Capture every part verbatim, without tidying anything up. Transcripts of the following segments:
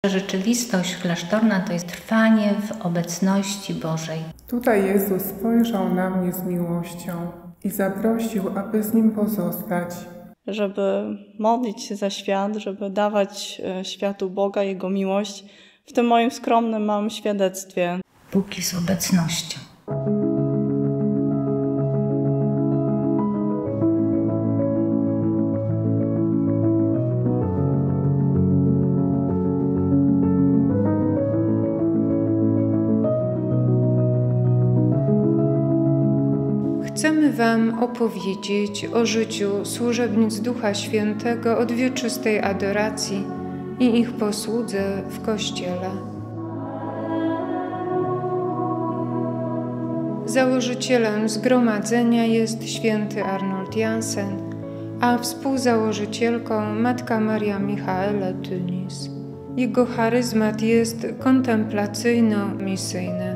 Rzeczywistość klasztorna to jest trwanie w obecności Bożej. Tutaj Jezus spojrzał na mnie z miłością i zaprosił, aby z Nim pozostać. Żeby modlić się za świat, żeby dawać światu Boga, Jego miłość w tym moim skromnym, małym świadectwie. Bóg jest obecnością. Chcemy Wam opowiedzieć o życiu służebnic Ducha Świętego od wieczystej adoracji i ich posłudze w Kościele. Założycielem zgromadzenia jest święty Arnold Jansen, a współzałożycielką Matka Maria Michaela Tunis. Jego charyzmat jest kontemplacyjno-misyjny.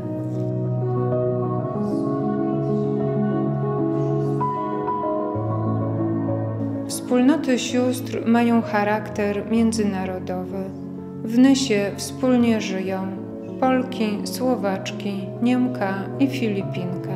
Wspólnoty sióstr mają charakter międzynarodowy. W Nysie wspólnie żyją Polki, Słowaczki, Niemka i Filipinka.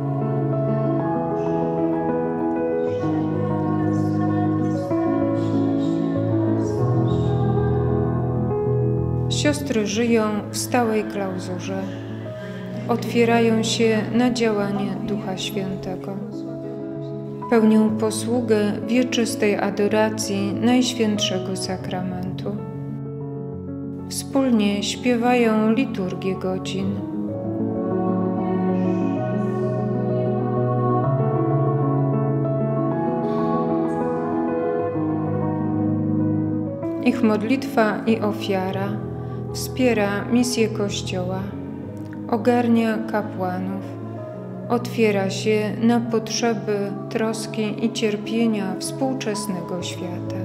Siostry żyją w stałej klauzurze. Otwierają się na działanie Ducha Świętego. Pełnią posługę wieczystej adoracji Najświętszego Sakramentu. Wspólnie śpiewają liturgię godzin. Ich modlitwa i ofiara wspiera misję Kościoła, ogarnia kapłanów, otwiera się na potrzeby, troski i cierpienia współczesnego świata.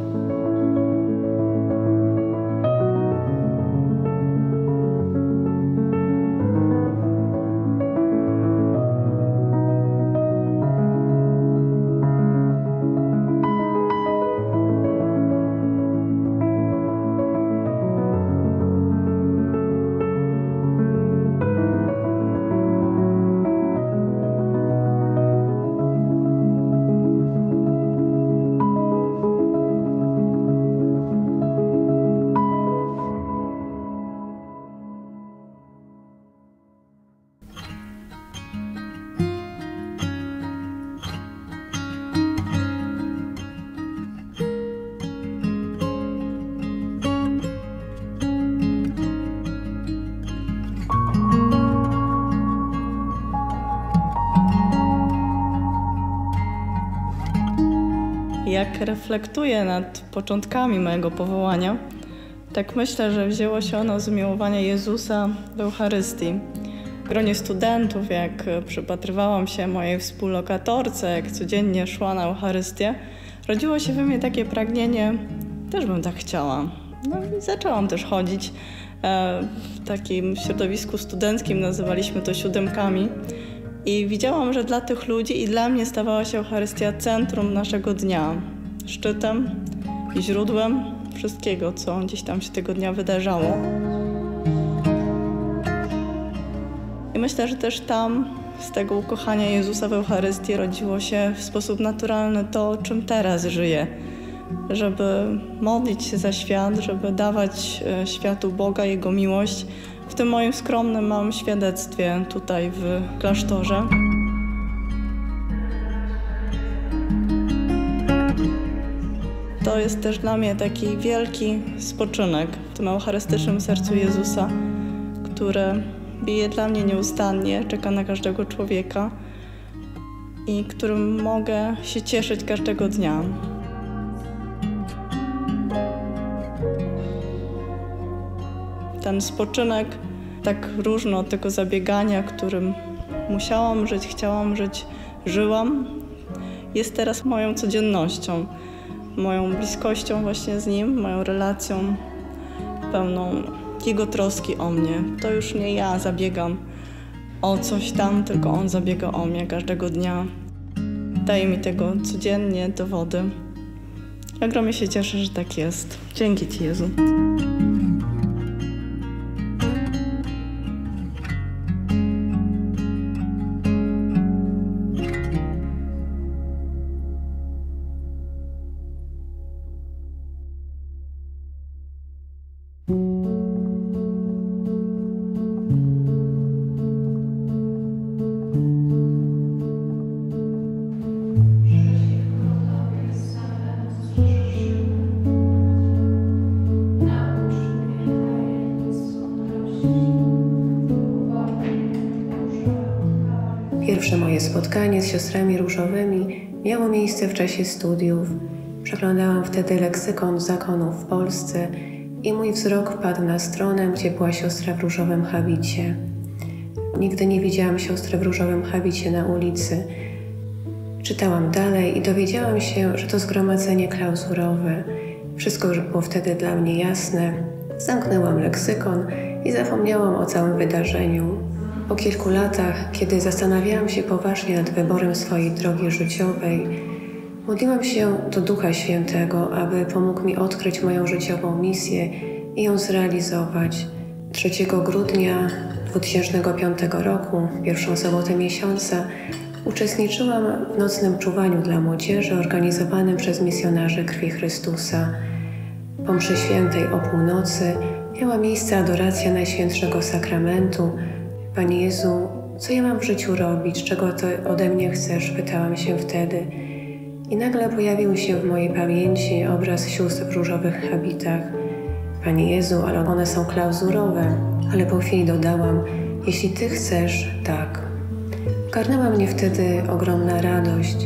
Jak reflektuję nad początkami mojego powołania, tak myślę, że wzięło się ono z umiłowania Jezusa w Eucharystii. W gronie studentów, jak przypatrywałam się mojej współlokatorce, jak codziennie szła na Eucharystię, rodziło się we mnie takie pragnienie, też bym tak chciała. No i zaczęłam też chodzić. W takim środowisku studenckim nazywaliśmy to siódemkami. I widziałam, że dla tych ludzi i dla mnie stawała się Eucharystia centrum naszego dnia, szczytem i źródłem wszystkiego, co gdzieś tam się tego dnia wydarzało. I myślę, że też tam z tego ukochania Jezusa w Eucharystii rodziło się w sposób naturalny to, czym teraz żyję. Żeby modlić się za świat, żeby dawać światu Boga, Jego miłość w tym moim skromnym, małym świadectwie tutaj w klasztorze. To jest też dla mnie taki wielki spoczynek w tym eucharystycznym sercu Jezusa, które bije dla mnie nieustannie, czeka na każdego człowieka i którym mogę się cieszyć każdego dnia. Ten spoczynek, tak różny od tego zabiegania, którym musiałam żyć, chciałam żyć, żyłam, jest teraz moją codziennością, moją bliskością właśnie z Nim, moją relacją pełną Jego troski o mnie. To już nie ja zabiegam o coś tam, tylko On zabiega o mnie każdego dnia. Daje mi tego codziennie dowody. Ogromnie się cieszę, że tak jest. Dzięki Ci, Jezu. Pierwsze moje spotkanie z siostrami różowymi miało miejsce w czasie studiów. Przeglądałam wtedy leksykon zakonów w Polsce i mój wzrok padł na stronę, gdzie była siostra w różowym habicie. Nigdy nie widziałam siostry w różowym habicie na ulicy. Czytałam dalej i dowiedziałam się, że to zgromadzenie klauzurowe. Wszystko już było wtedy dla mnie jasne. Zamknęłam leksykon i zapomniałam o całym wydarzeniu. Po kilku latach, kiedy zastanawiałam się poważnie nad wyborem swojej drogi życiowej, modliłam się do Ducha Świętego, aby pomógł mi odkryć moją życiową misję i ją zrealizować. trzeciego grudnia dwa tysiące piątego roku, pierwszą sobotę miesiąca, uczestniczyłam w nocnym czuwaniu dla młodzieży organizowanym przez misjonarzy Krwi Chrystusa. Po mszy świętej o północy miała miejsce adoracja Najświętszego Sakramentu. Panie Jezu, co ja mam w życiu robić? Czego Ty ode mnie chcesz? Pytałam się wtedy. I nagle pojawił się w mojej pamięci obraz sióstr w różowych habitach. Panie Jezu, ale one są klauzurowe. Ale po chwili dodałam, jeśli Ty chcesz, tak. Ogarnęła mnie wtedy ogromna radość.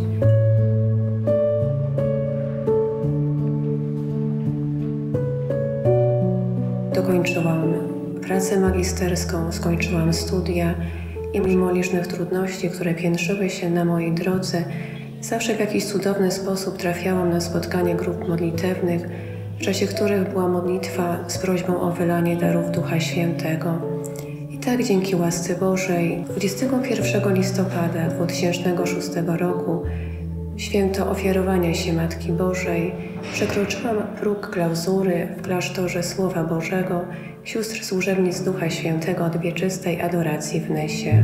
Dokończyłam pracę magisterską, skończyłam studia i mimo licznych trudności, które piętrzyły się na mojej drodze, zawsze w jakiś cudowny sposób trafiałam na spotkanie grup modlitewnych, w czasie których była modlitwa z prośbą o wylanie darów Ducha Świętego. I tak dzięki łasce Bożej dwudziestego pierwszego listopada dwa tysiące szóstego roku, święto ofiarowania się Matki Bożej, przekroczyłam próg klauzury w klasztorze Słowa Bożego sióstr służebnic Ducha Świętego od wieczystej adoracji w Nysie.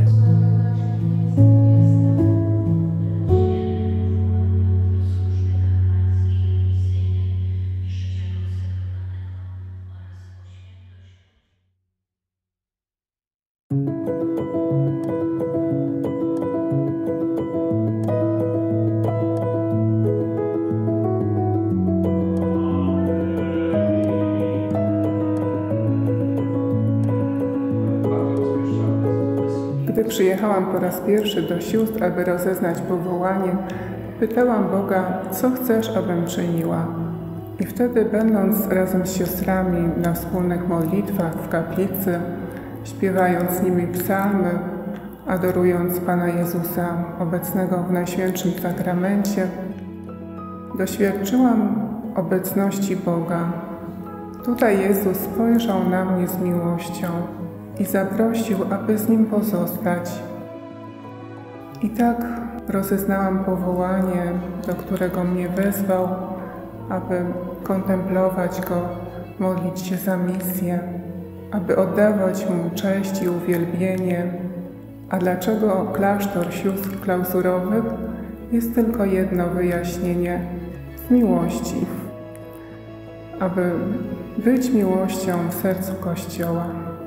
Gdy przyjechałam po raz pierwszy do sióstr, aby rozeznać powołanie, pytałam Boga, co chcesz, abym czyniła. I wtedy, będąc razem z siostrami na wspólnych modlitwach w kaplicy, śpiewając z nimi psalmy, adorując Pana Jezusa obecnego w Najświętszym Sakramencie, doświadczyłam obecności Boga. Tutaj Jezus spojrzał na mnie z miłością i zaprosił, aby z Nim pozostać. I tak rozeznałam powołanie, do którego mnie wezwał, aby kontemplować Go, modlić się za misję, aby oddawać Mu cześć i uwielbienie. A dlaczego klasztor sióstr klauzurowych? Jest tylko jedno wyjaśnienie – z miłości. Aby być miłością w sercu Kościoła.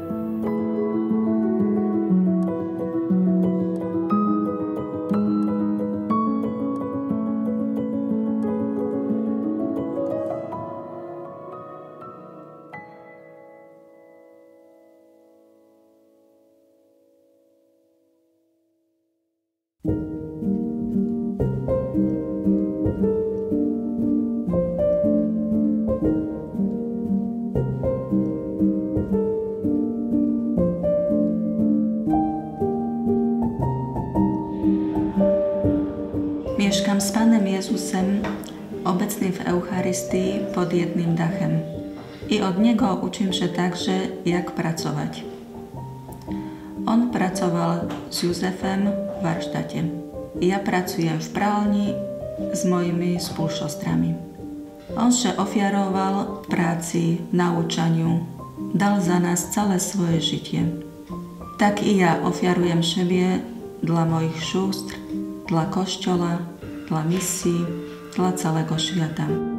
Mieszkam z Panem Jezusem, obecny w Eucharystii pod jednym dachem. I od Niego uczę się także, jak pracować. On pracował z Józefem w warsztacie. Ja pracuję w pralni z moimi współsiostrami. On się ofiarował w pracy, nauczaniu, dał za nas całe swoje życie. Tak i ja ofiaruję siebie dla moich sióstr, dla Kościoła, dla misji, dla całego świata.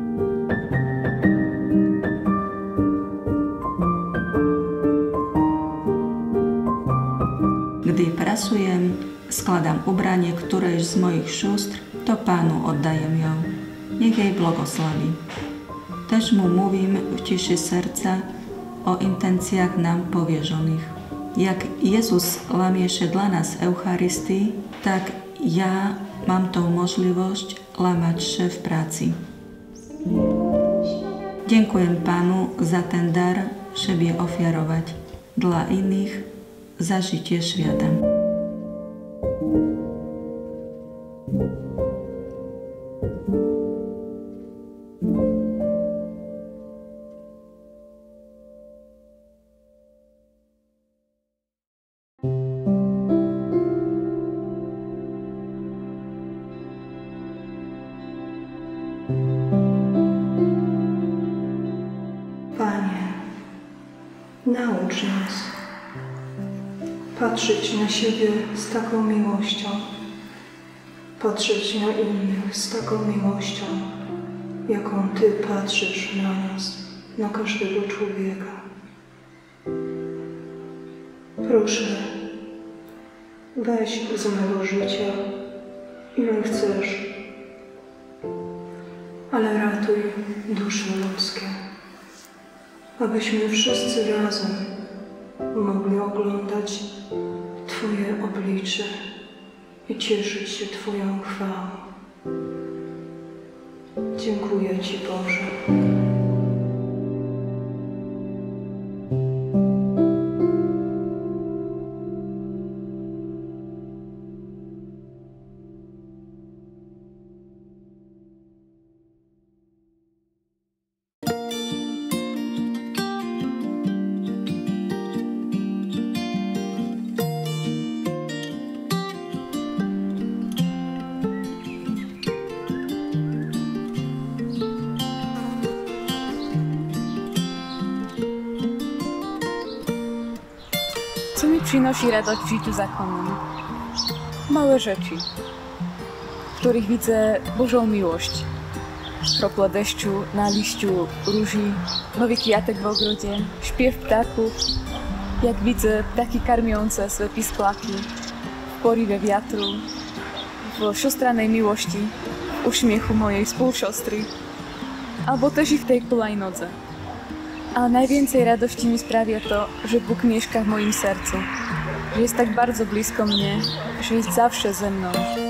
Gdy pracuję, składam ubranie którejś z moich sióstr, to Panu oddaję ją. Niech jej błogosławi. Też Mu mówię w ciszy serca, o intencjach nam powierzonych. Jak Jezus łamie się dla nas Eucharystii, tak ja mam tą możliwość łamać się w pracy. Dziękuję Panu za ten dar siebie ofiarować dla innych za życie świata. Panie, naucz nas patrzeć na siebie z taką miłością, patrzeć na innych z taką miłością, jaką Ty patrzysz na nas, na każdego człowieka. Proszę, weź z mego życia, ile chcesz, ale ratuj dusze ludzkie, abyśmy wszyscy razem mogli oglądać Twoje oblicze i cieszyć się Twoją chwałą. Dziękuję Ci, Boże. Co mi przynosi radość w życiu zakonnym? Małe rzeczy, w których widzę Bożą miłość. Kropla deszczu na liściu róży, nowy kwiatek w ogrodzie, śpiew ptaków, jak widzę ptaki karmiące swe pisklaki w porywie wiatru, w siostranej miłości, w uśmiechu mojej współsiostry, albo też i w tej hulajnodze. A najwięcej radości mi sprawia to, że Bóg mieszka w moim sercu, że jest tak bardzo blisko mnie, że jest zawsze ze mną.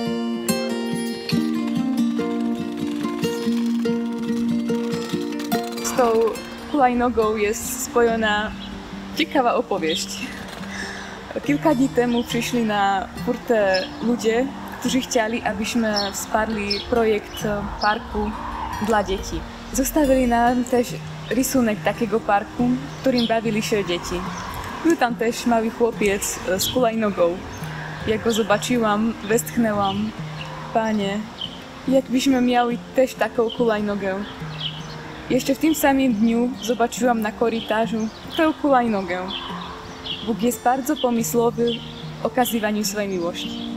Z tą hulajnogą jest spojona ciekawa opowieść. Kilka dni temu przyszli na furtę ludzie, którzy chcieli, abyśmy wsparli projekt parku dla dzieci. Zostawili nam też rysunek takiego parku, w którym bawili się dzieci. Był tam też mały chłopiec z hulajnogą. Jak go zobaczyłam, westchnęłam: Panie, jakbyśmy mieli też taką hulajnogę. Jeszcze w tym samym dniu zobaczyłam na korytarzu tę hulajnogę. Bóg jest bardzo pomysłowy w okazywaniu swojej miłości.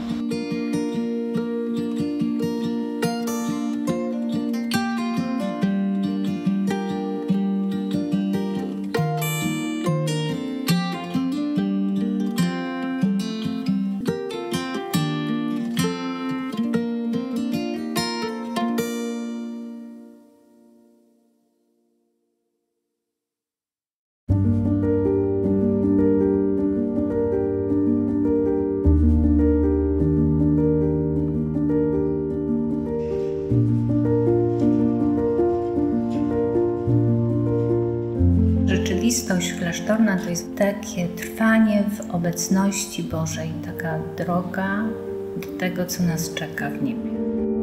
Rzeczywistość klasztorna to jest takie trwanie w obecności Bożej, taka droga do tego, co nas czeka w niebie.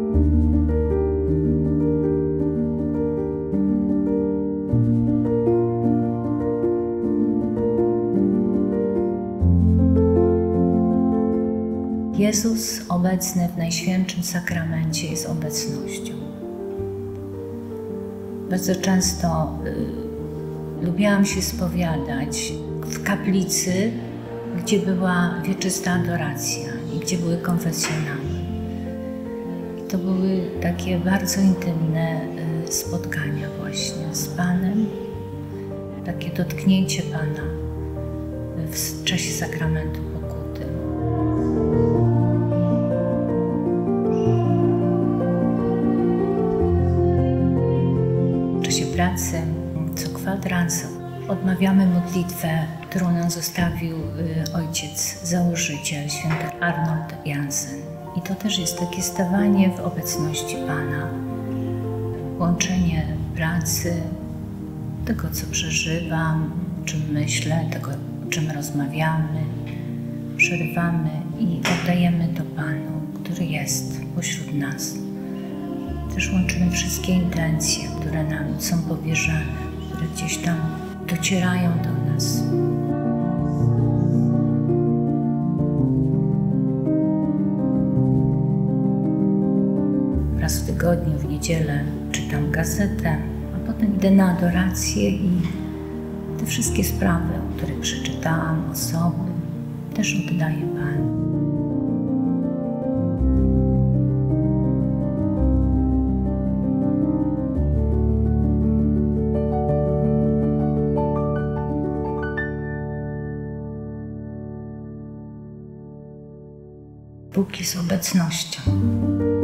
Jezus obecny w Najświętszym Sakramencie jest obecnością. Bardzo często y, lubiłam się spowiadać w kaplicy, gdzie była wieczysta adoracja i gdzie były konfesjonały. I to były takie bardzo intymne y, spotkania właśnie z Panem, takie dotknięcie Pana w czasie sakramentu pokuty. W czasie pracy co kwadrans Odmawiamy modlitwę, którą nam zostawił ojciec, założyciel, święty Arnold Jansen. I to też jest takie stawanie w obecności Pana. Łączenie pracy, tego, co przeżywam, o czym myślę, tego, o czym rozmawiamy, przerywamy i oddajemy to Panu, który jest pośród nas. Też łączymy wszystkie intencje, które nam są powierzane, które gdzieś tam docierają do nas. Raz w tygodniu, w niedzielę czytam gazetę, a potem idę na adorację i te wszystkie sprawy, o których przeczytałam, osoby, też oddaję Panu. Bóg jest obecnością.